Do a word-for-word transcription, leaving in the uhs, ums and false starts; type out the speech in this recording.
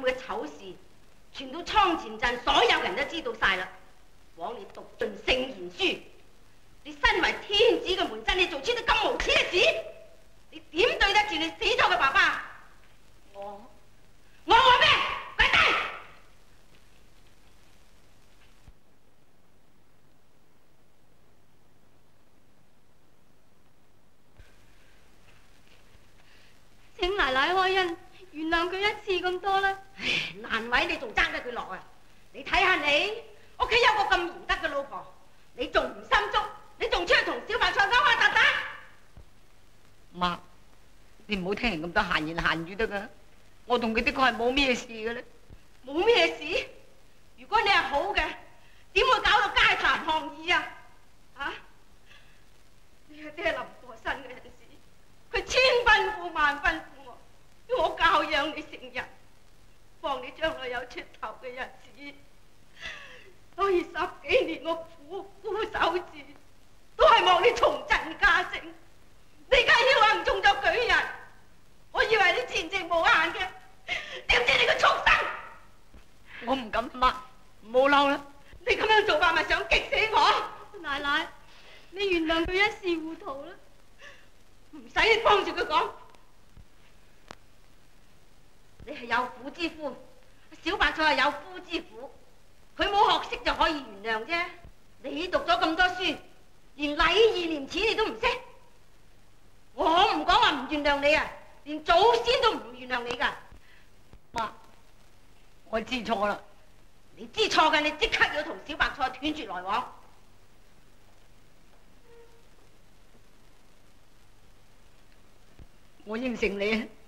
嘅醜事，傳到倉前鎮，所有人都知道晒啦。枉你讀盡聖賢書，你身為天子嘅門生，你做出啲咁無恥嘅事，你點對得住你死咗嘅爸爸？我我話咩？跪低！ 請奶奶開恩，原諒佢一次咁多啦。 唉，難為你仲爭得佢落啊！你睇下你屋企有個咁賢德嘅老婆，你仲唔心足？你仲出去同小白菜勾下搭搭？ 媽，你唔好聽人咁多閒言閒語得噶。我同佢的確係冇咩事嘅咧。 冇咩事？如果你係好嘅，點會搞到街談巷議啊？啊！你阿爹臨過身嘅陣時，佢千吩咐萬吩咐我，要我教養你成人，幫你將來有出頭嘅日子。所以十幾年我苦苦守住，都係望你重振家聲。你而家僥倖中咗舉人，我以為你前程無限嘅，點知你個畜生！ 我唔敢，媽，唔好嬲啦。 你咁樣做法咪想激死我？ 奶奶，你原諒佢一時糊塗啦。 唔使你幫住佢講，你係有婦之夫，小白菜係有夫之婦，佢冇學識就可以原諒啫。你讀咗咁多書，連禮義廉恥你都唔識，我唔講話唔原諒你啊，連祖先都唔原諒你噶。 媽，我知錯啦。 你知錯嘅，你即刻要同小白菜斷絕來往。 我應承你。